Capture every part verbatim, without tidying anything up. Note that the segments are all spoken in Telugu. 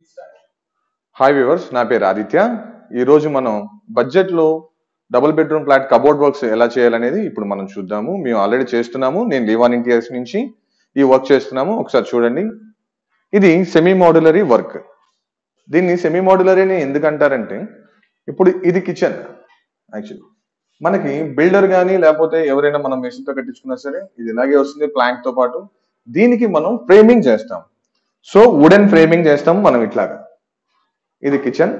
హాయ్ వ్యూవర్స్, నా పేరు ఆదిత్య. ఈ రోజు మనం బడ్జెట్ లో double bedroom flat cupboard works ఎలా చేయాలనేది ఇప్పుడు మనం చూద్దాము. మేము ఆల్రెడీ చేస్తున్నాము. నేను లీవాన్ ఇంటీరియర్స్ నుంచి ఈ వర్క్ చేస్తున్నాము. ఒకసారి చూడండి. ఇది సెమీ మోడ్యులరీ వర్క్. దీన్ని సెమీ మోడ్యులరీ అని ఎందుకంటారంటే, ఇప్పుడు ఇది కిచెన్. యాక్చువల్లీ మనకి బిల్డర్ కానీ లేకపోతే ఎవరైనా మనం మెషిన్ తో కట్టించుకున్నా సరే ఇది ఇలాగే వస్తుంది ప్లాంక్ తో పాటు. దీనికి మనం ఫ్రేమింగ్ చేస్తాం. సో వుడెన్ ఫ్రేమింగ్ చేస్తాం మనం ఇట్లాగా. ఇది కిచెన్.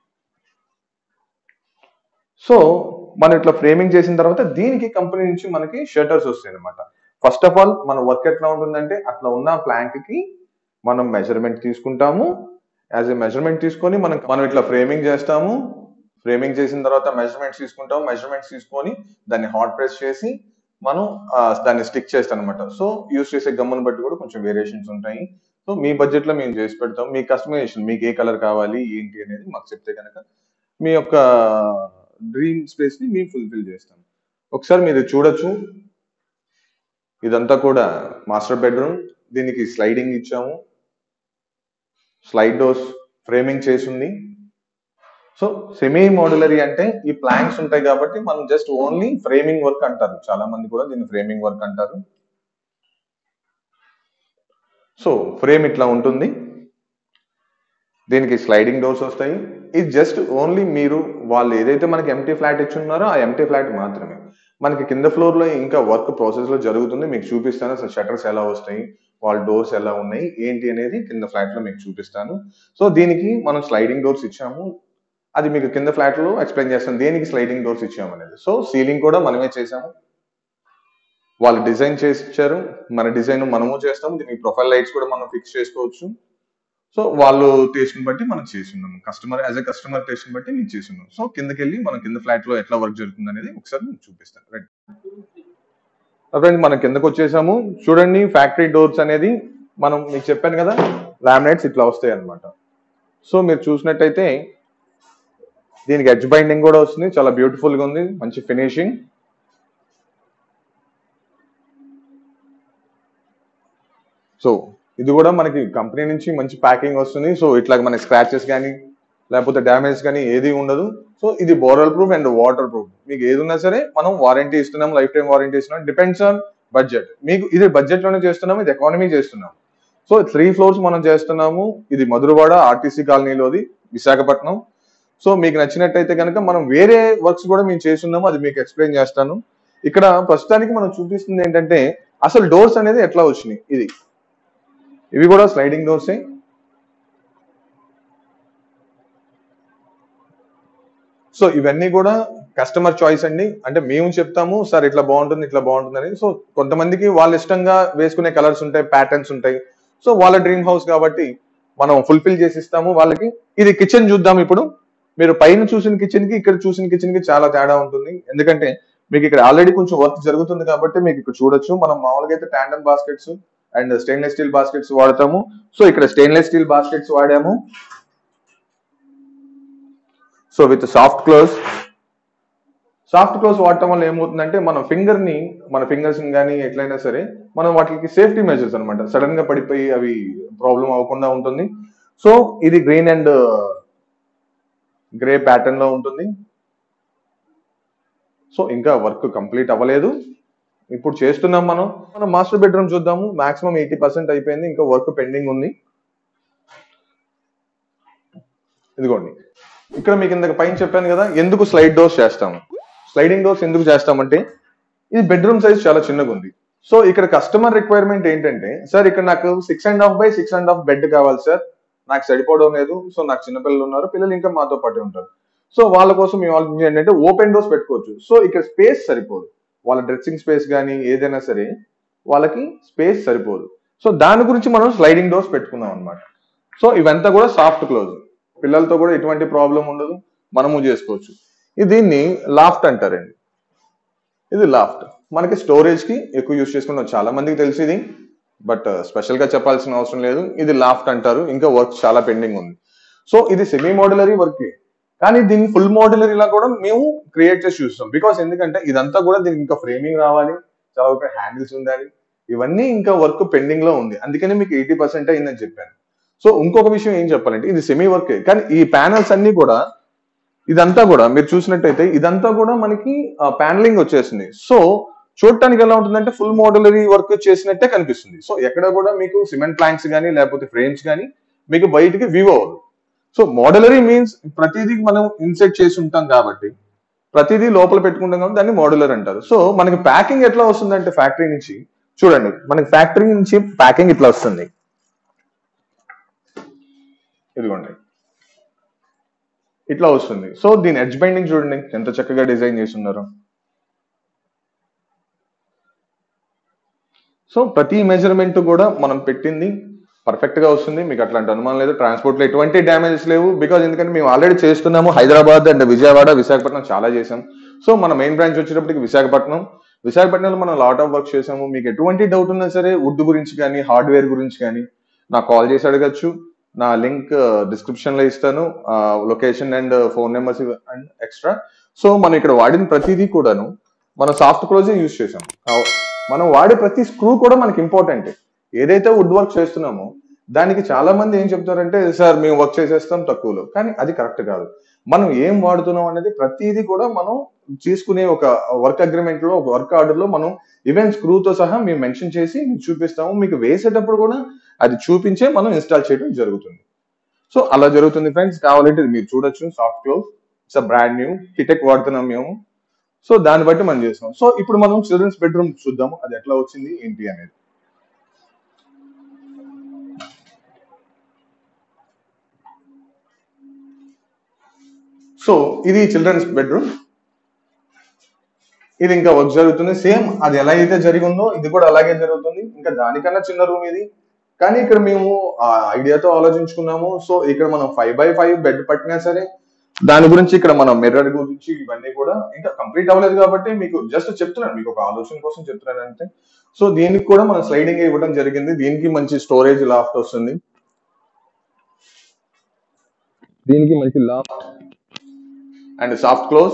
సో మనం ఇట్లా ఫ్రేమింగ్ చేసిన తర్వాత దీనికి కంపెనీ నుంచి మనకి షట్టర్స్ వస్తాయి అనమాట. ఫస్ట్ ఆఫ్ ఆల్ మన వర్క్ ఎట్లా ఉంటుందంటే, అట్లా ఉన్న ప్లాంక్ కి మనం మెజర్మెంట్ తీసుకుంటాము. యాజ్ ఎ మెజర్మెంట్ తీసుకొని మనం మనం ఇట్లా ఫ్రేమింగ్ చేస్తాము. ఫ్రేమింగ్ చేసిన తర్వాత మెజర్మెంట్స్ తీసుకుంటాము. మెజర్మెంట్స్ తీసుకొని దాన్ని హాట్ ప్రెస్ చేసి మనం దాన్ని స్టిక్ చేస్తాం అనమాట. సో యూస్ చేసే గమ్మును బట్టి కూడా కొంచెం వేరియేషన్స్ ఉంటాయి. సో మీ బడ్జెట్ లో మేము చేసి పెడతాం. మీ కస్టమైజేషన్, మీకు ఏ కలర్ కావాలి ఏంటి అనేది మాకు చెప్తే కనుక మీ యొక్క డ్రీమ్ స్పేస్ ని మేము ఫుల్ఫిల్ చేస్తాం. ఒకసారి మీరు చూడొచ్చు. ఇదంతా కూడా మాస్టర్ బెడ్రూమ్. దీనికి స్లైడింగ్ ఇచ్చాము. స్లైడ్ డోర్స్ ఫ్రేమింగ్ చేసింది. సో సెమీ మోడ్యులరీ అంటే ఈ ప్లాంక్స్ ఉంటాయి కాబట్టి మనం జస్ట్ ఓన్లీ ఫ్రేమింగ్ వర్క్ అంటారు. చాలా మంది కూడా దీన్ని ఫ్రేమింగ్ వర్క్ అంటారు. సో ఫ్రేమ్ ఇట్లా ఉంటుంది. దీనికి స్లైడింగ్ డోర్స్ వస్తాయి. ఇది జస్ట్ ఓన్లీ మీరు వాళ్ళు ఏదైతే మనకి ఎంటీ ఫ్లాట్ ఇచ్చి ఉన్నారో ఆ ఎంటీ ఫ్లాట్ మాత్రమే. మనకి కింద ఫ్లోర్ లో ఇంకా వర్క్ ప్రాసెస్ లో జరుగుతుంది. మీకు చూపిస్తాను అసలు షట్టర్స్ ఎలా వస్తాయి, వాళ్ళ డోర్స్ ఎలా ఉన్నాయి ఏంటి అనేది కింద ఫ్లాట్ లో మీకు చూపిస్తాను. సో దీనికి మనం స్లైడింగ్ డోర్స్ ఇచ్చాము. అది మీకు కింద ఫ్లాట్ లో ఎక్స్ప్లెయిన్ చేస్తాను దేనికి స్లైడింగ్ డోర్స్ ఇచ్చాము అనేది. సో సీలింగ్ కూడా మనమే చేసాము. వాళ్ళు డిజైన్ చేసి ఇచ్చారు. మన డిజైన్ మనము చేస్తాము. దీనికి ప్రొఫైల్ లైట్స్ కూడా మనం ఫిక్స్ చేసుకోవచ్చు. సో వాళ్ళు టేస్ట్ ని బట్టి మనం చేస్తున్నాము. Customer as a customer taste ని బట్టి మేము చేస్తున్నాం. సో కిందకి వెళ్ళి మనం కింద ఫ్లాట్ లో ఎట్లా వర్క్ జరుగుతుంది అనేది ఒకసారి మీకు చూపిస్తాను. రైట్ ఫ్రెండ్స్, మనం కిందకు వచ్చేసాము. చూడండి, ఫ్యాక్టరీ డోర్స్ అనేది మనం మీకు చెప్పాను కదా, లామినేట్స్ ఇట్లా వస్తాయి అనమాట. సో మీరు చూసినట్టయితే దీనికి ఎడ్జ్ బైండింగ్ కూడా వస్తుంది. చాలా బ్యూటిఫుల్ గా ఉంది. మంచి ఫినిషింగ్. సో ఇది కూడా మనకి కంపెనీ నుంచి మంచి ప్యాకింగ్ వస్తుంది. సో ఇట్లా మన స్క్రాచెస్ కానీ లేకపోతే డ్యామేజ్ కానీ ఏది ఉండదు. సో ఇది borer proof and water proof. మీకు ఏది ఉన్నా సరే మనం వారంటీ ఇస్తున్నాం, లైఫ్ టైం వారంటీ ఇస్తున్నాం. Depends on budget. మీకు ఇది బడ్జెట్ లోనే చేస్తున్నాము, ఇది ఎకానమీ చేస్తున్నాం. సో త్రీ ఫ్లోర్స్ మనం చేస్తున్నాము. ఇది మధురవాడ ఆర్టీసీ కాలనీలోది, విశాఖపట్నం. సో మీకు నచ్చినట్టయితే కనుక మనం వేరే వర్క్స్ కూడా మేము చేస్తున్నాము. అది మీకు ఎక్స్ప్లెయిన్ చేస్తాను. ఇక్కడ ప్రస్తుతానికి మనం చూపిస్తుంది ఏంటంటే అసలు డోర్స్ అనేది ఎట్లా వచ్చినాయి. ఇది ఇవి కూడా స్లైడింగ్ డోర్సే. సో ఇవన్నీ కూడా కస్టమర్ చాయిస్ అండి. అంటే మేము చెప్తాము సార్ ఇట్లా బాగుంటుంది ఇట్లా బాగుంటుంది అని. సో కొంతమందికి వాళ్ళ ఇష్టంగా వేసుకునే కలర్స్ ఉంటాయి, ప్యాటర్న్స్ ఉంటాయి. సో వాళ్ళ డ్రీమ్ హౌస్ కాబట్టి మనం ఫుల్ఫిల్ చేసి ఇస్తాము వాళ్ళకి. ఇది కిచెన్ చూద్దాం ఇప్పుడు. మీరు పైన చూసిన కిచెన్ కి ఇక్కడ చూసిన కిచెన్ కి చాలా తేడా ఉంటుంది. ఎందుకంటే మీకు ఇక్కడ ఆల్రెడీ కొంచెం వర్క్ జరుగుతుంది కాబట్టి మీకు ఇక్కడ చూడొచ్చు. మనం మామూలుగా అయితే tandem baskets and stainless steel baskets వాడతాము. సో ఇక్కడ స్టెయిన్లెస్ స్టీల్ బాస్కెట్స్ వాడాము. So with soft close. Soft close వాడటం వల్ల ఏమవుతుందంటే మన ఫింగర్ ని మన ఫింగర్స్ కానీ ఎట్లయినా సరే మనం వాటికి సేఫ్టీ మెజర్స్ అనమాట. సడన్ గా పడిపోయి అవి ప్రాబ్లం అవ్వకుండా ఉంటుంది. సో ఇది గ్రీన్ అండ్ గ్రే ప్యాటర్న్ లో ఉంటుంది. సో ఇంకా వర్క్ కంప్లీట్ అవ్వలేదు, ఇప్పుడు చేస్తున్నాం. మనం మనం మాస్టర్ బెడ్రూమ్ చూద్దాము. మాక్సిమం ఎయిటీ పర్సెంట్ అయిపోయింది, ఇంకా వర్క్ పెండింగ్ ఉంది. ఇదిగోండి, ఇక్కడ మీకు ఇందాక పైన చెప్పాను కదా ఎందుకు స్లైడ్ డోర్స్ చేస్తాము. స్లైడింగ్ డోర్స్ ఎందుకు చేస్తామంటే ఇది బెడ్రూమ్ సైజ్ చాలా చిన్నగా ఉంది. సో ఇక్కడ కస్టమర్ రిక్వైర్మెంట్ ఏంటంటే, సార్ ఇక్కడ నాకు six and half by six and half bed కావాలి సార్, నాకు సరిపోవడం లేదు. సో నాకు చిన్నపిల్లలు ఉన్నారు, పిల్లలు ఇంకా మాతో పాటే ఉంటారు. సో వాళ్ళ కోసం మేము ఆలోచించి ఏంటంటే ఓపెన్ డోర్స్ పెట్టుకోవచ్చు. సో ఇక్కడ స్పేస్ సరిపోదు, వాళ్ళ డ్రెస్సింగ్ స్పేస్ కానీ ఏదైనా సరే వాళ్ళకి స్పేస్ సరిపోదు. సో దాని గురించి మనం స్లైడింగ్ డోర్స్ పెట్టుకున్నాం అనమాట. సో ఇవంతా కూడా సాఫ్ట్ క్లోజ్, పిల్లలతో కూడా ఎటువంటి ప్రాబ్లం ఉండదు, మనము చేసుకోవచ్చు. ఇది దీన్ని లాఫ్ట్ అంటారండి. ఇది లాఫ్ట్ మనకి స్టోరేజ్ కి ఎక్కువ యూజ్ చేసుకుంటాం, చాలా మందికి తెలిసి ఇది, బట్ స్పెషల్ గా చెప్పాల్సిన అవసరం లేదు. ఇది లాఫ్ట్ అంటారు. ఇంకా వర్క్ చాలా పెండింగ్ ఉంది. సో ఇది సెమీ మోడ్యులరీ వర్క్, కానీ దీన్ని ఫుల్ మోడ్యులరీ లా కూడా మేము క్రియేట్ చేసి చూస్తాం. బికాస్ ఎందుకంటే ఇదంతా కూడా దీనికి ఇంకా ఫ్రేమింగ్ రావాలి, చాలా హ్యాండిల్స్ ఉండాలి, ఇవన్నీ ఇంకా వర్క్ పెండింగ్ లో ఉంది. అందుకని మీకు ఎయిటీ పర్సెంట్ అయిందని చెప్పాను. సో ఇంకొక విషయం ఏం చెప్పాలంటే ఇది సెమీ వర్క్, కానీ ఈ ప్యానల్స్ అన్ని కూడా ఇదంతా కూడా మీరు చూసినట్టయితే ఇదంతా కూడా మనకి ప్యానలింగ్ వచ్చేసింది. సో చూడటానికి ఎలా ఉంటుందంటే ఫుల్ మోడలరీ వర్క్ చేసినట్టే కనిపిస్తుంది. సో ఎక్కడ కూడా మీకు సిమెంట్ ప్లాంక్స్ కానీ లేకపోతే ఫ్రేమ్స్ కానీ మీకు బయటికి వ్యూ అవ్వదు. సో మోడలరీ మీన్స్ ప్రతిదీ మనం ఇన్సెట్ చేసి ఉంటాం కాబట్టి ప్రతిదీ లోపల పెట్టుకుంటాం కాబట్టి దాన్ని మోడలర్ అంటారు. సో మనకి ప్యాకింగ్ ఎట్లా వస్తుందంటే ఫ్యాక్టరీ నుంచి చూడండి, మనకి ఫ్యాక్టరీ నుంచి ప్యాకింగ్ ఇట్లా వస్తుంది. ఇదిగోండి ఇట్లా వస్తుంది. సో దీని ఎడ్జ్ బైండింగ్ చూడండి ఎంత చక్కగా డిజైన్ చేసి ఉన్నారు. సో ప్రతి మెజర్మెంట్ కూడా మనం పెట్టింది పర్ఫెక్ట్ గా వస్తుంది. మీకు అట్లాంటి అనుమానం లేదు. ట్రాన్స్పోర్ట్ లో ఎటువంటి డ్యామేజెస్ లేవు. బికాజ్ ఎందుకంటే మేము ఆల్రెడీ చేస్తున్నాము. హైదరాబాద్ అండ్ విజయవాడ, విశాఖపట్నం చాలా చేసాం. సో మన మెయిన్ బ్రాంచ్ వచ్చేటప్పటికి విశాఖపట్నం. విశాఖపట్నంలో మనం లాట్ ఆఫ్ వర్క్ చేసాము. మీకు ఎటువంటి డౌట్ ఉన్నా సరే వుడ్ గురించి కానీ హార్డ్వేర్ గురించి కానీ నాకు కాల్ చేసి అడగచ్చు. నా లింక్ డిస్క్రిప్షన్ లో ఇస్తాను, location and phone numbers and extra. So మనం ఇక్కడ వాడిన ప్రతిదీ కూడాను మనం సాఫ్ట్ క్లోజే యూజ్ చేసాం. మనం వాడే ప్రతి స్క్రూ కూడా మనకి ఇంపార్టెంట్. ఏదైతే వుడ్ వర్క్ చేస్తున్నామో దానికి చాలా మంది ఏం చెప్తారంటే సార్ మేము వర్క్ చేసేస్తాం తక్కువలో, కానీ అది కరెక్ట్ కాదు. మనం ఏం వాడుతున్నాం అనేది ప్రతిదీ కూడా మనం తీసుకునే ఒక వర్క్ అగ్రిమెంట్ లో ఒక వర్క్ ఆర్డర్ లో మనం ఈవెన్ స్క్రూతో సహా మేము మెన్షన్ చేసి మీకు చూపిస్తాము. మీకు వేసేటప్పుడు కూడా అది చూపించే మనం ఇన్స్టాల్ చేయడం జరుగుతుంది. సో అలా జరుగుతుంది ఫ్రెండ్స్. కావాలంటే మీరు చూడొచ్చు soft close, it's brand new Hettich వాడుతున్నాం మేము. సో దాన్ని బట్టి మనం చేస్తాం. సో ఇప్పుడు మనం చిల్డ్రన్స్ బెడ్రూమ్ చూద్దాము అది ఎట్లా వచ్చింది ఏంటి అనేది. సో ఇది చిల్డ్రన్స్ బెడ్రూమ్. ఇది ఇంకా వర్క్ జరుగుతుంది. సేమ్ అది ఎలా అయితే జరిగిందో ఇది కూడా అలాగే జరుగుతుంది. ఇంకా దానికన్నా చిన్న రూమ్ ఇది, కానీ ఇక్కడ మేము ఆ ఐడియాతో ఆలోచించుకున్నాము. సో ఇక్కడ మనం ఫైవ్ బై ఫైవ్ బెడ్ పట్టినా సరే దాని గురించి ఇక్కడ మనం మిర్రర్ గురించి ఇవన్నీ కూడా ఇంకా కంప్లీట్ అవ్వలేదు కాబట్టి మీకు జస్ట్ చెప్తున్నాను, మీకు ఒక ఆలోచన కోసం చెప్తున్నాను అంతే. సో దీనికి కూడా మనం స్లైడింగ్ ఇవ్వడం జరిగింది. దీనికి మంచి స్టోరేజ్ లాఫ్ట్ వస్తుంది. దీనికి మంచి loft and soft close.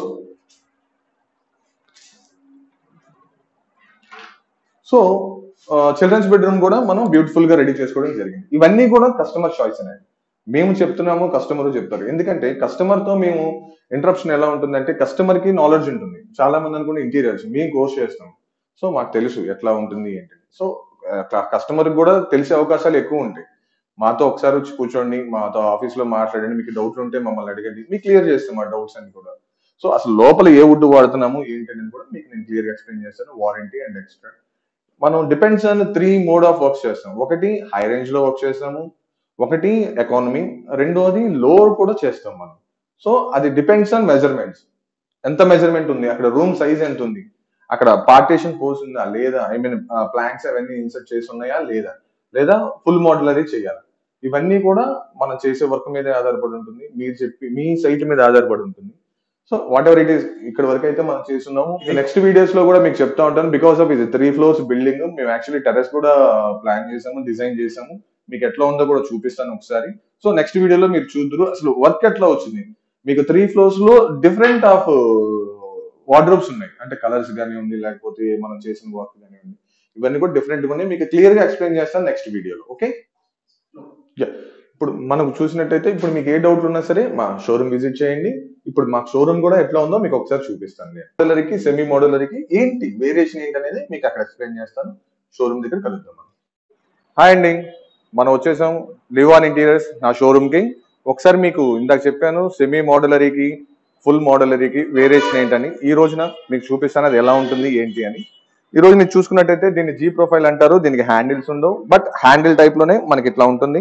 So children's bedroom కూడా మనం బ్యూటిఫుల్ గా రెడీ చేసుకోవడం జరిగింది. ఇవన్నీ కూడా కస్టమర్ చాయిస్ అనేది మేము చెప్తున్నాము, కస్టమర్ చెప్తారు. ఎందుకంటే కస్టమర్ తో మేము ఇంటరప్షన్ ఎలా ఉంటుందంటే కస్టమర్ కి నాలెడ్జ్ ఉంటుంది. చాలా మంది అనుకుంటే ఇంటీరియర్స్ మేము కోర్స్ చేస్తాం, సో మాకు తెలుసు ఎట్లా ఉంటుంది ఏంటి. సో కస్టమర్ కూడా తెలిసే అవకాశాలు ఎక్కువ ఉంటాయి. మాతో ఒకసారి వచ్చి కూర్చోండి, మాతో ఆఫీస్ లో మాట్లాడండి, మీకు డౌట్లు ఉంటే మమ్మల్ని అడగండి, మీకు క్లియర్ చేస్తాం ఆ డౌట్స్ అన్ని కూడా. సో అసలు లోపల ఏ వుడ్ వాడుతున్నాము ఏంటి అనేది కూడా మీకు నేను క్లియర్ గా ఎక్స్ప్లెయిన్ చేస్తాను. వారంటీ అండ్ ఎక్స్ట్రా మనం depends on three mode of work చేస్తాం. ఒకటి హై రేంజ్ లో వర్క్ చేస్తాము, ఒకటి ఎకానమీ, రెండోది లోవర్ కూడా చేస్తాం మనం. సో అది డిపెండ్స్ ఆన్ మెజర్మెంట్స్. ఎంత మెజర్మెంట్ ఉంది, అక్కడ రూమ్ సైజ్ ఎంత ఉంది, అక్కడ పార్టీషన్ పోస్ ఉందా లేదా, ఐ మీన్ ప్లాంక్స్ అవన్నీ ఇన్సర్ట్ చేసి ఉన్నాయా లేదా, లేదా ఫుల్ మోడలరీ చేయాలి. ఇవన్నీ కూడా మనం చేసే వర్క్ మీద ఆధారపడి ఉంటుంది. మీరు చెప్పి మీ సైట్ మీద ఆధారపడి ఉంటుంది. So whatever it is ఇక్కడ వరకు అయితే మనం చేస్తున్నాము. నెక్స్ట్ వీడియోస్ లో కూడా మీకు చెప్తా ఉంటాను. బికాస్ ఆఫ్ ఇది త్రీ ఫ్లోర్స్ బిల్డింగ్, మేము యాక్చువల్లీ టెర్రస్ కూడా ప్లాన్ చేసాము, డిజైన్ చేసాము. మీకు ఎట్లా ఉందో కూడా చూపిస్తాను ఒకసారి. సో నెక్స్ట్ వీడియోలో మీరు చూద్దరు అసలు వర్క్ ఎట్లా వచ్చింది. మీకు త్రీ ఫ్లోర్స్ లో డిఫరెంట్ ఆఫ్ వార్డ్రోబ్స్ ఉన్నాయి, అంటే కలర్స్ కానివ్వండి లేకపోతే మనం చేసిన వర్క్ కానివ్వండి, ఇవన్నీ కూడా డిఫరెంట్ గా ఉన్నాయి. మీకు క్లియర్ గా ఎక్స్ప్లెయిన్ చేస్తాను నెక్స్ట్ వీడియోలో. ఓకే, ఇప్పుడు మనకు చూసినట్టయితే ఇప్పుడు మీకు ఏ డౌట్ ఉన్నా సరే మా షోరూమ్ విజిట్ చేయండి. ఇప్పుడు మా షోరూమ్ కూడా ఎట్లా ఉందో మీకు ఒకసారి చూపిస్తాను. మోడలరీకి సెమీ మోడలరీకి ఏంటి వేరియేషన్ ఏంటి అనేది మీకు అక్కడ ఎక్స్ప్లెయిన్ చేస్తాను. షోరూమ్ దగ్గర కలుద్దాం. హాయ్ అండి, మనం వచ్చేసాం లీవాన్ ఇంటీరియర్స్ నా షోరూమ్ కి. ఒకసారి మీకు ఇందాక చెప్పాను సెమీ మోడలరీకి ఫుల్ మోడలరీకి వేరియేషన్ ఏంటని. ఈ రోజున మీకు చూపిస్తాను అది ఎలా ఉంటుంది ఏంటి అని. ఈ రోజు మీరు చూసుకున్నట్టయితే దీన్ని జీ ప్రొఫైల్ అంటారు. దీనికి హ్యాండిల్స్ ఉండవు, బట్ హ్యాండిల్ టైప్ లోనే మనకి ఇట్లా ఉంటుంది.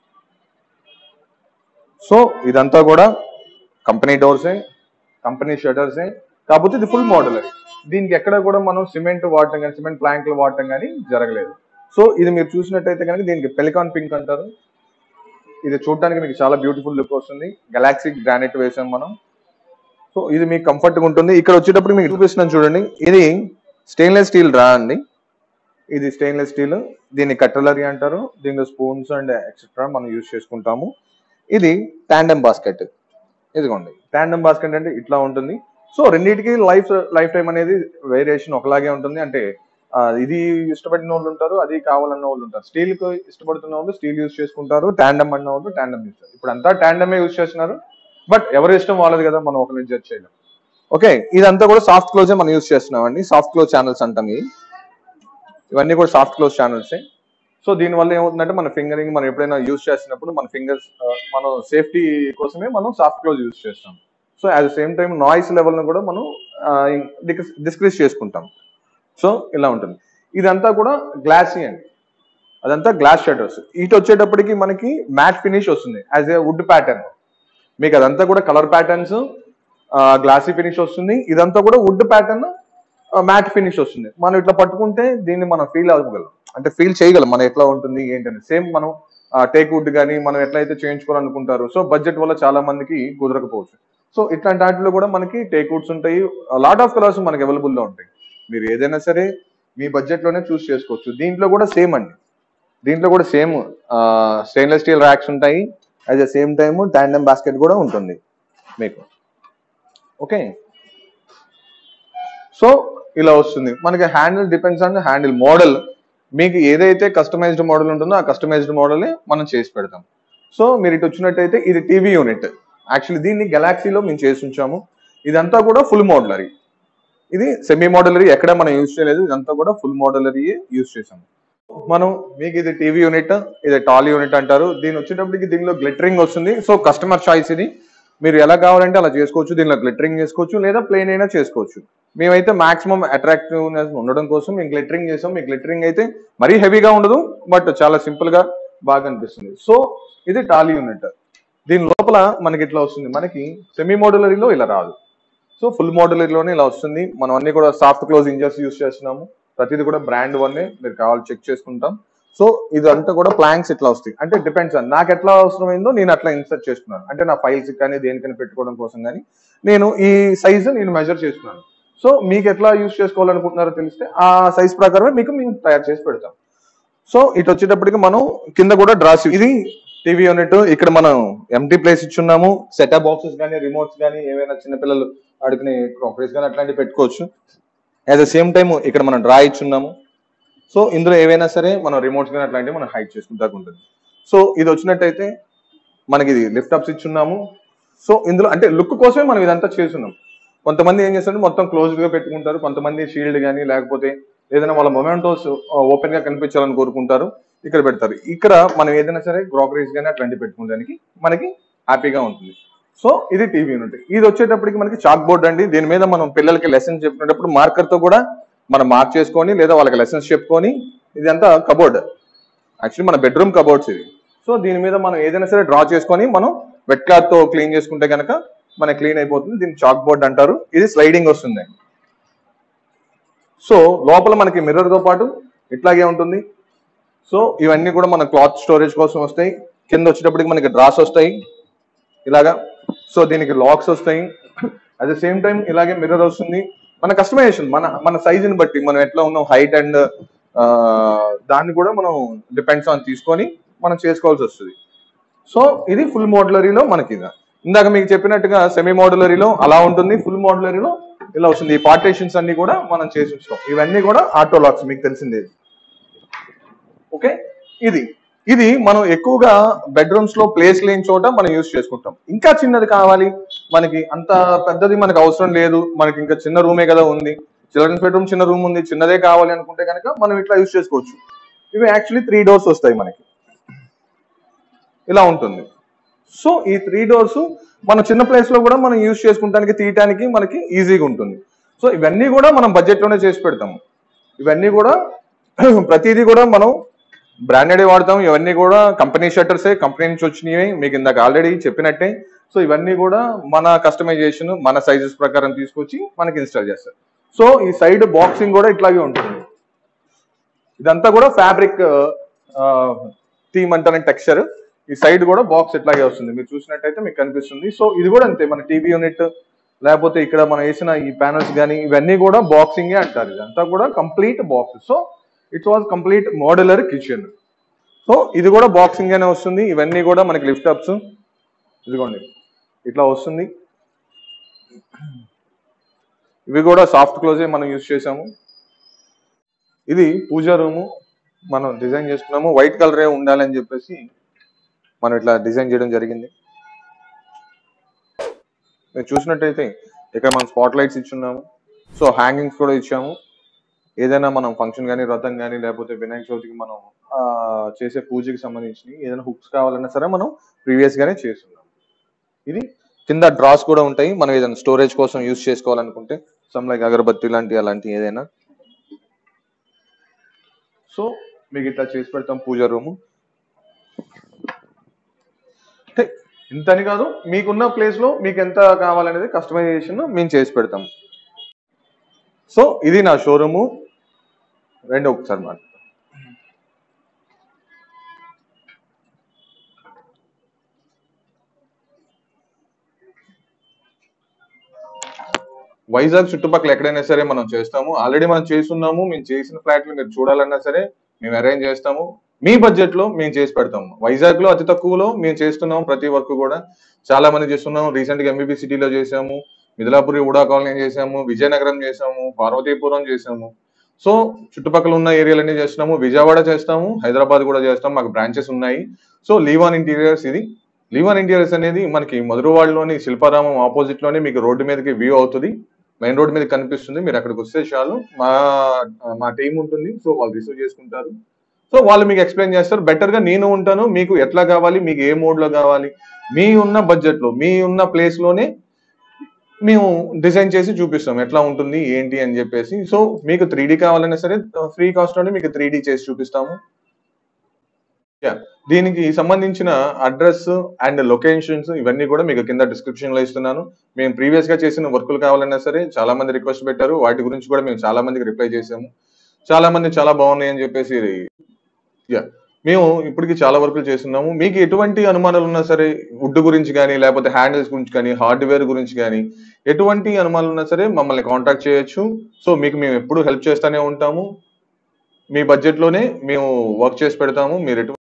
సో ఇదంతా కూడా కంపెనీ డోర్సే, కంపెనీ షటర్సే, కాకపోతే ఇది ఫుల్ మోడలరీ. దీనికి ఎక్కడ కూడా మనం సిమెంట్ వాడటం కానీ సిమెంట్ ప్లాంక్లు వాడటం కానీ జరగలేదు. సో ఇది మీరు చూసినట్టయితే కనుక దీనికి పెలికాన్ పింక్ అంటారు. ఇది చూడటానికి మీకు చాలా బ్యూటిఫుల్ లుక్ వస్తుంది. గెలాక్సీ గ్రానైట్ వేసాం మనం. సో ఇది మీకు కంఫర్ట్ గా ఉంటుంది. ఇక్కడ వచ్చేటప్పుడు మీకు చూపిస్తున్నాను చూడండి. ఇది స్టెయిన్లెస్ స్టీల్ రా అండి. ఇది స్టెయిన్లెస్ స్టీల్, దీన్ని కట్టలరీ అంటారు. దీనిలో స్పూన్స్ అండ్ ఎక్సెట్రా మనం యూజ్ చేసుకుంటాము. ఇది టాండెమ్ బాస్కెట్. ఇదిగోండి టాండెమ్ బాస్కెట్ అంటే ఇట్లా ఉంటుంది. సో రెండింటికి లైఫ్ లైఫ్ టైం అనేది వేరియేషన్ ఒకలాగే ఉంటుంది. అంటే ఇది ఇష్టపడిన వాళ్ళు ఉంటారు, అది కావాలన్న వాళ్ళు ఉంటారు. స్టీల్ కు ఇష్టపడుతున్న వాళ్ళు స్టీల్ యూజ్ చేసుకుంటారు, ట్యాండమ్ అన్న వాళ్ళు ట్యాండమ్ యూజ్ చేస్తారు. ఇప్పుడు అంతా ట్యాండమే యూజ్ చేస్తున్నారు, బట్ ఎవరి ఇష్టం వాళ్ళది కదా, మనం ఒకరిని జడ్జ్ చేయలేం. ఓకే, ఇదంతా కూడా సాఫ్ట్ క్లోజే మనం యూజ్ చేస్తున్నాం అండి. సాఫ్ట్ క్లోజ్ ఛానల్స్ అంటాం ఇవన్నీ కూడా సాఫ్ట్ క్లోజ్ ఛానల్సే. సో దీనివల్ల ఏమవుతుందంటే మన ఫింగరింగ్ మనం ఎప్పుడైనా యూజ్ చేసినప్పుడు మన ఫింగర్స్ మనం సేఫ్టీ కోసమే మనం సాఫ్ట్ క్లోజ్ యూజ్ చేస్తాం. So at the same time noise లెవెల్ను కూడా మనం డిస్క్రీజ్ చేసుకుంటాం. సో ఇలా ఉంటుంది. ఇదంతా కూడా గ్లాసీ అండి, అదంతా గ్లాస్ షట్టర్స్. ఇటు వచ్చేటప్పటికి మనకి మ్యాట్ ఫినిష్ వస్తుంది యాజ్ ఏ వుడ్ ప్యాటర్న్. మీకు అదంతా కూడా కలర్ ప్యాటర్న్స్ గ్లాసీ ఫినిష్ వస్తుంది. ఇదంతా కూడా వుడ్ ప్యాటర్న్ మ్యాట్ ఫినిష్ వస్తుంది. మనం ఇట్లా పట్టుకుంటే దీన్ని మనం ఫీల్ అవ్వగలం, అంటే ఫీల్ చేయగలం మనం ఎట్లా ఉంటుంది ఏంటని. సేమ్ మనం టేక్ వుడ్ కానీ మనం ఎట్లయితే చేయించుకోవాలనుకుంటారు. సో బడ్జెట్ వల్ల చాలా మందికి కుదరకపోవచ్చు. సో ఇట్లాంటి వాటిలో కూడా మనకి టేక్ వుడ్స్ ఉంటాయి, లాట్ ఆఫ్ కలర్స్ మనకి అవైలబుల్లో ఉంటాయి. మీరు ఏదైనా సరే మీ బడ్జెట్ లోనే చూస్ చేసుకోవచ్చు. దీంట్లో కూడా సేమ్ అండి, దీంట్లో కూడా సేమ్ స్టెయిన్లెస్ స్టీల్ ర్యాక్స్ ఉంటాయి. At the same time tandem basket కూడా ఉంటుంది మీకు. ఓకే, సో ఇలా వస్తుంది మనకి. Handle depends on handle model. మీకు ఏదైతే కస్టమైజ్డ్ మోడల్ ఉంటుందో ఆ కస్టమైజ్డ్ మోడల్ని మనం చేసి పెడతాం. సో మీరు ఇటు వచ్చినట్టయితే ఇది టీవీ యూనిట్. యాక్చువల్లీ దీన్ని గెలాక్సీలో మేము చేసి ఉంచాము. ఇదంతా కూడా ఫుల్ మోడలరీ, ఇది సెమీ మోడలరీ ఎక్కడ మనం యూజ్ చేయలేదు. ఇదంతా కూడా ఫుల్ మోడలరీ యూజ్ చేసాము మనం. మీకు ఇది టీవీ యూనిట్, ఇది టాల్ యూనిట్ అంటారు. దీని వచ్చేటప్పటికి దీనిలో గ్లిటరింగ్ వస్తుంది. సో కస్టమర్ చాయిస్ ఇది, మీరు ఎలా కావాలంటే అలా చేసుకోవచ్చు. దీనిలో గ్లిటరింగ్ చేసుకోవచ్చు లేదా ప్లెయిన్ అయినా చేసుకోవచ్చు. మేమైతే మాక్సిమం అట్రాక్టివ్నెస్ ఉండడం కోసం మేము గ్లిటరింగ్ చేసాం. మీ గ్లిటరింగ్ అయితే మరీ హెవీగా ఉండదు, బట్ చాలా సింపుల్ గా బాగా అనిపిస్తుంది. సో ఇది టాల్ యూనిట్. దీని లోపల మనకి ఇట్లా వస్తుంది. మనకి సెమీ మోడలరీలో ఇలా రాదు. సో ఫుల్ మోడలరీలోనే ఇలా వస్తుంది. మనం అన్ని కూడా సాఫ్ట్ క్లోజ్ ఇంజర్స్ యూజ్ చేస్తున్నాము. ప్రతిది కూడా బ్రాండ్ వన్నే, మీరు కావాలి చెక్ చేసుకుంటాం. సో ఇదంతా కూడా ప్లాంక్స్ ఇట్లా వస్తాయి. అంటే డిపెండ్స్ అని నాకు ఎట్లా అవసరమైందో నేను అట్లా ఇన్సర్ట్ చేస్తున్నాను. అంటే నా ఫైల్స్ కానీ దేనికైనా పెట్టుకోవడం కోసం కానీ నేను ఈ సైజు నేను మెజర్ చేస్తున్నాను. సో మీకు ఎట్లా యూజ్ చేసుకోవాలనుకుంటున్నారో తెలిస్తే ఆ సైజ్ ప్రకారమే మీకు మేము తయారు చేసి పెడతాం. సో ఇటు వచ్చేటప్పటికి మనం కింద కూడా డ్రాస్, ఇది టీవీ యూనిట్. ఇక్కడ మనం ఎంటీ ప్లేస్ ఇచ్చున్నాము. సెటప్ బాక్సెస్ కానీ రిమోట్స్ కానీ ఏమైనా చిన్నపిల్లలు అడుగునే క్రాకరీస్ కానీ అట్లాంటివి పెట్టుకోవచ్చు. అట్ ద సేమ్ టైం ఇక్కడ మనం డ్రా ఇచ్చున్నాము. సో ఇందులో ఏవైనా సరే మనం రిమోట్స్ కానీ అట్లాంటివి మనం హైడ్ చేసుకుంటా ఉంటుంది. సో ఇది వచ్చినట్టయితే మనకి ఇది లిఫ్ట్ అప్స్ ఇచ్చున్నాము. సో ఇందులో అంటే లుక్ కోసమే మనం ఇదంతా చేస్తున్నాం. కొంతమంది ఏం చేస్తారు మొత్తం క్లోజ్డ్ గా పెట్టుకుంటారు, కొంతమంది షీల్డ్ కానీ లేకపోతే ఏదైనా వాళ్ళ మొమెంటోస్ ఓపెన్ గా కనిపించాలని కోరుకుంటారు, ఇక్కడ పెడతారు. ఇక్కడ మనం ఏదైనా సరే గ్రాకరీస్ కానీ అట్లాంటివి పెట్టుకోవడానికి మనకి హ్యాపీగా ఉంటుంది. సో ఇది టీవీ యూనిట్. ఇది వచ్చేటప్పటికి మనకి చాక్ బోర్డ్ అండి. దీని మీద మనం పిల్లలకి లెసన్స్ చెప్పినప్పుడు మార్కర్ తో కూడా మనం మార్క్ చేసుకొని లేదా వాళ్ళకి లెసన్స్ చెప్పుకొని, ఇది అంతా కబోర్డ్, యాక్చువల్లీ మన బెడ్రూమ్ కబోర్డ్స్ ఇది. సో దీని మీద మనం ఏదైనా సరే డ్రా చేసుకొని మనం వెట్ క్లాత్ తో క్లీన్ చేసుకుంటే కనుక మనకి క్లీన్ అయిపోతుంది. దీన్ని చాక్ బోర్డ్ అంటారు. ఇది స్లైడింగ్ వస్తుంది. సో లోపల మనకి మిర్రర్ తో పాటు ఇట్లాగే ఉంటుంది. సో ఇవన్నీ కూడా మన క్లాత్ స్టోరేజ్ కోసం వస్తాయి. కింద వచ్చేటప్పటికి మనకి డ్రాస్ వస్తాయి ఇలాగా. సో దీనికి లాక్స్ వస్తాయి. అట్ ద సేమ్ టైం ఇలాగే మిర్రర్ వస్తుంది. మన కస్టమైజేషన్ మన మన సైజుని బట్టి మనం ఎట్లా ఉన్నాం హైట్ అండ్ దాన్ని కూడా మనం డిపెండ్స్ ఆన్ తీసుకొని మనం చేసుకోవాల్సి వస్తుంది. సో ఇది ఫుల్ మోడలరీలో మనకి ఇందాక మీకు చెప్పినట్టుగా సెమీ మోడలరీలో అలా ఉంటుంది, ఫుల్ మోడలరీలో ఇలా వస్తుంది. ఈ పార్టీషన్స్ అన్ని కూడా మనం చేసి ఉంచుతాం. ఇవన్నీ కూడా ఆటో లాక్స్ మీకు తెలిసిందే. ఓకే, ఇది ఇది మనం ఎక్కువగా బెడ్రూమ్స్ లో ప్లేస్ లేని చోట మనం యూజ్ చేసుకుంటాం. ఇంకా చిన్నది కావాలి మనకి, అంత పెద్దది మనకు అవసరం లేదు, మనకి ఇంకా చిన్న రూమే కదా ఉంది, చిల్డ్రన్స్ బెడ్రూమ్ చిన్న రూమ్ ఉంది, చిన్నదే కావాలి అనుకుంటే కనుక మనం ఇట్లా యూజ్ చేసుకోవచ్చు. ఇవి యాక్చువల్లీ త్రీ డోర్స్ వస్తాయి మనకి, ఇలా ఉంటుంది. సో ఈ త్రీ డోర్స్ మన చిన్న ప్లేస్ లో కూడా మనం యూజ్ చేసుకుంటానికి తీయటానికి మనకి ఈజీగా ఉంటుంది. సో ఇవన్నీ కూడా మనం బడ్జెట్ లోనే చేసి పెడతాము. ఇవన్నీ కూడా ప్రతిదీ కూడా మనం బ్రాండెడ్ వాడతాం. ఇవన్నీ కూడా కంపెనీ షట్టర్సే, కంపెనీ నుంచి వచ్చినవి మీకు ఇందాక ఆల్రెడీ చెప్పినట్టే. సో ఇవన్నీ కూడా మన కస్టమైజేషన్ మన సైజెస్ ప్రకారం తీసుకొచ్చి మనకి ఇన్స్టాల్ చేస్తారు. సో ఈ సైడ్ బాక్సింగ్ కూడా ఇట్లాగే ఉంటుంది. ఇదంతా కూడా ఫ్యాబ్రిక్ థీమ్ అంటానే టెక్స్చర్. ఈ సైడ్ కూడా బాక్స్ ఇట్లాగే వస్తుంది, మీరు చూసినట్టయితే మీకు కనిపిస్తుంది. సో ఇది కూడా అంతే, మన టీవీ యూనిట్ లేకపోతే ఇక్కడ మనం వేసిన ఈ ప్యానల్స్ కానీ ఇవన్నీ కూడా బాక్సింగే అంటారు. ఇదంతా కూడా complete box. So it was complete modular kitchen. So ఇది కూడా బాక్సింగ్ గానే వస్తుంది. ఇవన్నీ కూడా మనకి లిఫ్ట్ అప్స్ ఇదిగోండి ఇట్లా వస్తుంది. ఇవి కూడా సాఫ్ట్ క్లోజే మనం యూజ్ చేసాము. ఇది పూజా రూము మనం డిజైన్ చేసుకున్నాము. వైట్ కలరే ఉండాలని చెప్పేసి మనం ఇట్లా డిజైన్ చేయడం జరిగింది. మీరు చూసినట్టయితే ఇక్కడ మనం స్పాట్ లైట్స్ ఇచ్చున్నాము. సో హ్యాంగింగ్స్ కూడా ఇచ్చాము. ఏదైనా మనం ఫంక్షన్ కానీ, వ్రతం కానీ, లేకపోతే వినాయక చవితికి మనం ఆ చేసే పూజకి సంబంధించి ఏదైనా హుక్స్ కావాలన్నా సరే మనం ప్రీవియస్ గానే చేస్తున్నాం. ఇది కింద డ్రాస్ కూడా ఉంటాయి. మనం ఏదైనా స్టోరేజ్ కోసం యూజ్ చేసుకోవాలనుకుంటే సమ్ లైక్ అగరబత్తి లాంటి అలాంటి ఏదైనా. సో మీకు ఇట్లా చేసి పెడతాం పూజ రూము. అంటే ఇంతని కాదు, మీకున్న ప్లేస్ లో మీకు ఎంత కావాలనేది కస్టమైజేషన్ మేము చేసి పెడతాం. సో ఇది నా షోరూము. రెండు ఒకసారి మాట వైజాగ్ చుట్టుపక్కల ఎక్కడైనా సరే మనం చేస్తాము. ఆల్రెడీ మనం చేస్తున్నాము. మేము చేసిన ఫ్లాట్లు మీరు చూడాలన్నా సరే మేము అరేంజ్ చేస్తాము. మీ బడ్జెట్ లో మేము చేసి పెడతాము. వైజాగ్ లో అతి తక్కువలో మేము చేస్తున్నాము. ప్రతి వర్క్ కూడా చాలా మంది చేస్తున్నాము. రీసెంట్ గా ఎంబీబీ సిటీలో చేసాము, మిథిలాపురి ఉడా కాలనీ చేసాము, విజయనగరం చేసాము, పార్వతీపురం చేసాము. సో చుట్టుపక్కల ఉన్న ఏరియాలన్నీ చేస్తున్నాము. విజయవాడ చేస్తాము, హైదరాబాద్ కూడా చేస్తాము. మాకు బ్రాంచెస్ ఉన్నాయి. సో లీవాన్ ఇంటీరియర్స్ ఇది. లీవాన్ ఇంటీరియర్స్ అనేది మనకి మధురవాడలోని శిల్పారామం ఆపోజిట్ లోనే మీకు రోడ్డు మీదకి వ్యూ అవుతుంది. మెయిన్ రోడ్ మీద కనిపిస్తుంది. మీరు అక్కడికి వస్తే చాలు, మా మా టీం ఉంటుంది. సో వాళ్ళు రిసీవ్ చేసుకుంటారు. సో వాళ్ళు మీకు ఎక్స్ప్లెయిన్ చేస్తారు. బెటర్ గా నేను ఉంటాను. మీకు ఎట్లా కావాలి, మీకు ఏ మోడ్ లో కావాలి, మీ ఉన్న బడ్జెట్ లో, మీ ఉన్న ప్లేస్ లోనే మేము డిజైన్ చేసి చూపిస్తాం ఎట్లా ఉంటుంది ఏంటి అని చెప్పేసి. సో మీకు త్రీ డి కావాలన్నా సరే ఫ్రీ కాస్ట్ లోనే మీకు త్రీ డి చేసి చూపిస్తాము. దీనికి సంబంధించిన అడ్రస్ అండ్ లొకేషన్స్ ఇవన్నీ కూడా మీకు కింద డిస్క్రిప్షన్ లో ఇస్తున్నాను. మేము ప్రీవియస్ గా చేసిన వర్కులు కావాలన్నా సరే చాలా మంది రిక్వెస్ట్ పెట్టారు. వాటి గురించి కూడా మేము చాలా మందికి రిప్లై చేసాము. చాలా మంది చాలా బాగున్నాయి అని చెప్పేసి యా మేము ఇప్పటికి చాలా వర్కులు చేస్తున్నాము. మీకు ఎటువంటి అనుమానాలు ఉన్నా సరే, వుడ్ గురించి కానీ, లేకపోతే హ్యాండిల్స్ గురించి కానీ, హార్డ్వేర్ గురించి కానీ, ఎటువంటి అనుమానాలు ఉన్నా సరే మమ్మల్ని కాంటాక్ట్ చేయొచ్చు. సో మీకు మేము ఎప్పుడు హెల్ప్ చేస్తూనే ఉంటాము. మీ బడ్జెట్ లోనే మేము వర్క్ చేసి పెడతాము. మీరు